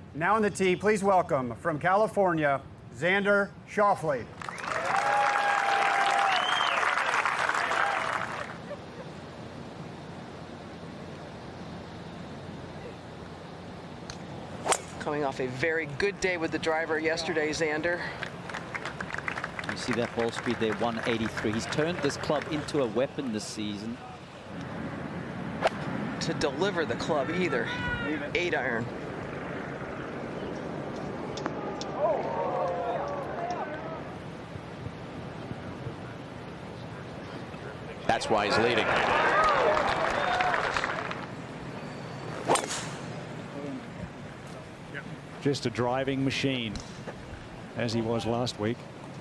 Now on the tee, please welcome from California, Xander Schauffele. Coming off a very good day with the driver yesterday, Xander. You see that ball speed there, 183. He's turned this club into a weapon this season. To deliver the club either. 8-iron. That's why he's leading. Just a driving machine, as he was last week.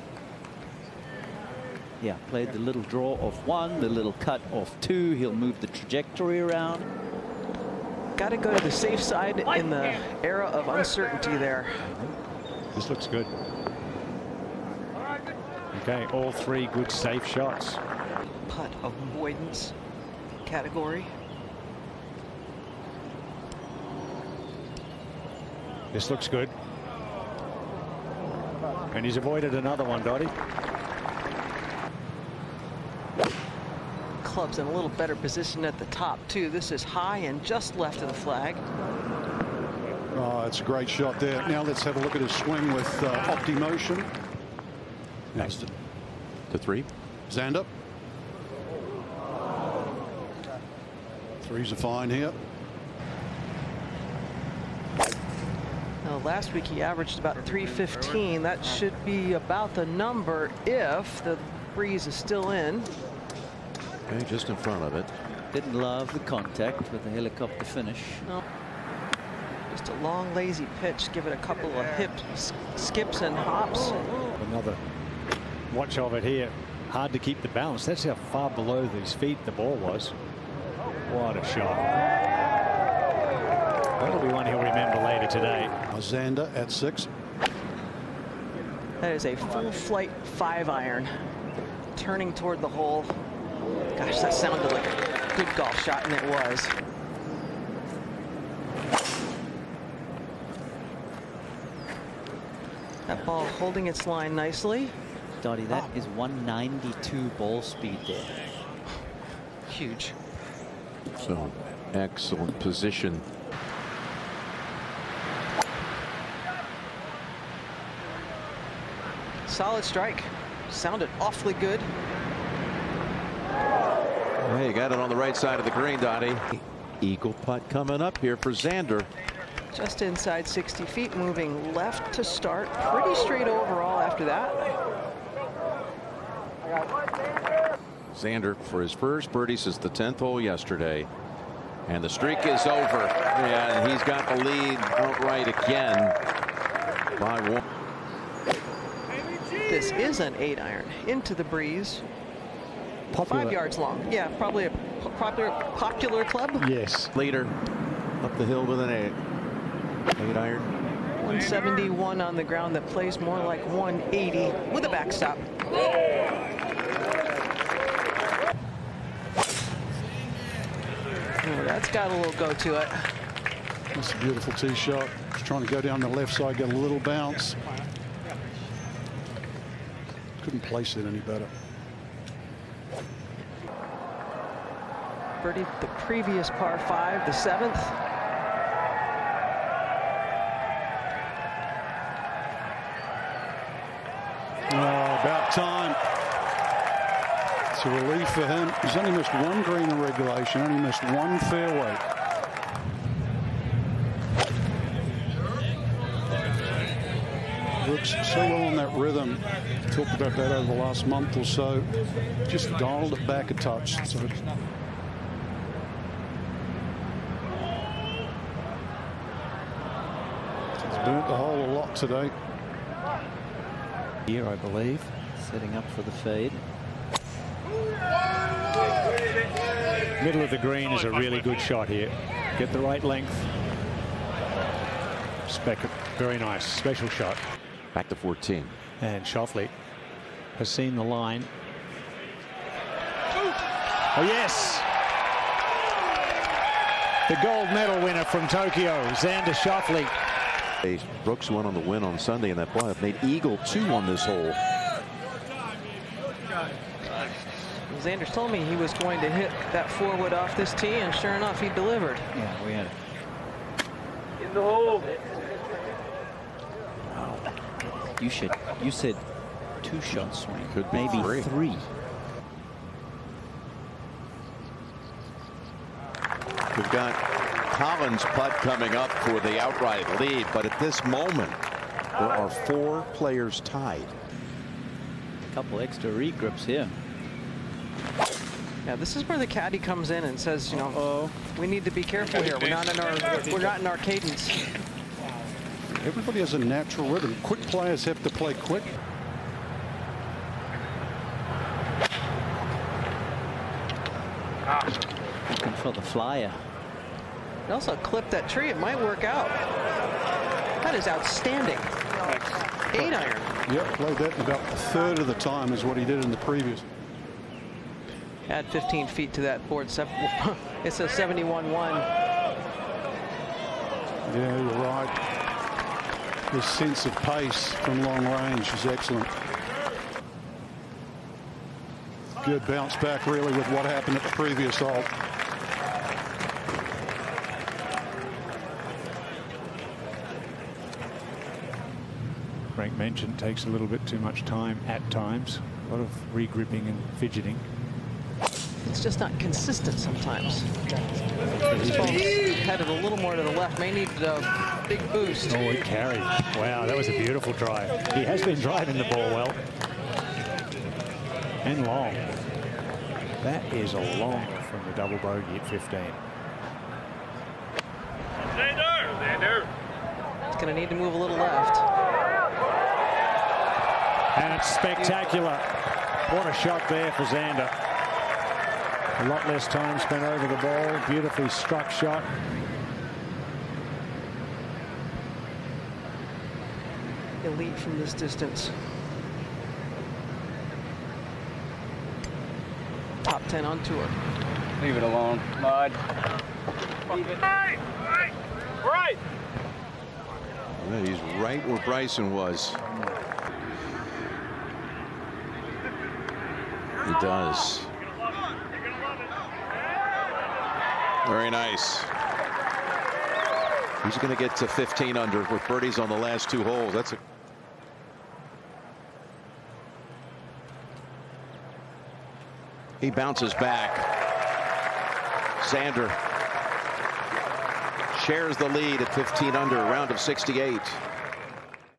Yeah, played the little draw off 1, the little cut off 2. He'll move the trajectory around. Got to go to the safe side in the era of uncertainty there. This looks good. Okay, all 3 good safe shots. Putt avoidance category. This looks good. And he's avoided another one, Dottie. Club's in a little better position at the top, too. This is high and just left of the flag. Oh, it's a great shot there. Now let's have a look at his swing with OptiMotion. Next to 3. Xander. 3's a fine here. Now, last week he averaged about 315. That should be about the number if the breeze is still in. Okay, just in front of it. Didn't love the contact with the helicopter finish. No. Just a long, lazy pitch. Give it a couple of hip skips and hops. Another watch of it here. Hard to keep the balance. That's how far below his feet the ball was. What a shot. That'll be one he'll remember later today. Xander at 6. That is a full flight 5-iron. Turning toward the hole. Gosh, that sounded like a good golf shot, and it was. That ball holding its line nicely. Dottie, that is 192 ball speed there. Huge. So, excellent position. Solid strike. Sounded awfully good. Hey, you got it on the right side of the green, Dottie. Eagle putt coming up here for Xander. Just inside 60 feet, moving left to start. Pretty straight overall after that. Xander for his first birdie since the 10th hole yesterday. And the streak is over. And he's got the lead outright again by 1. This is an 8-iron into the breeze. Popular. 5 yards long. Yeah, probably a popular club. Yes. Leader up the hill with an 8-iron. 171 on the ground that plays more like 180 with a backstop. Oh, that's got a little go to it. That's a beautiful tee shot. Just trying to go down the left side, get a little bounce. Couldn't place it any better. Birdied the previous par 5, the 7th. Oh, about time. It's a relief for him. He's only missed 1 green in regulation, only missed 1 fairway. Brooks so well on that rhythm. Talked about that over the last month or so. Just dialed it back a touch. So he's burnt the hole a lot today. Here, I believe, setting up for the fade. Middle of the green is a really good shot here. Get the right length. Very nice. Special shot. Back to 14. And Schauffele has seen the line. Oh, yes. The gold medal winner from Tokyo, Xander Schauffele. Brooks went on the win on Sunday in that playoff. Made eagle 2 on this hole. Xander told me he was going to hit that 4-wood off this tee, and sure enough, he delivered. Yeah, we had it. In the hole. You said 2-shot swing. Could be maybe 3. We've got Collins' putt coming up for the outright lead, but at this moment, there are 4 players tied. A couple extra regrips here. Yeah, this is where the caddy comes in and says, you know, we need to be careful here. We're not in our cadence. Everybody has a natural rhythm. Quick players have to play quick. Looking for the flyer. He also clipped that tree. It might work out. That is outstanding. 8-iron. Yep, played that in about a third of the time as what he did in the previous. Add 15 feet to that board. It's a 71-1. Yeah, you're right. His sense of pace from long range is excellent. Good bounce back, really, with what happened at the previous hole. Frank mentioned takes a little bit too much time at times. A lot of regripping and fidgeting. It's just not consistent sometimes. This ball's headed a little more to the left. May need a big boost. Oh, he carried. Wow, that was a beautiful drive. He has been driving the ball well. And long. That is a long from the double bogey at 15. Xander. It's going to need to move a little left. And it's spectacular. What a shot there for Xander. A lot less time spent over the ball. Beautifully struck shot. Elite from this distance. Top 10 on tour. Leave it alone, Mud. Leave it. Right. Yeah, he's right where Bryson was. He does. Very nice. He's going to get to 15 under with birdies on the last 2 holes. That's a. He bounces back. Xander shares the lead at 15 under, a round of 68.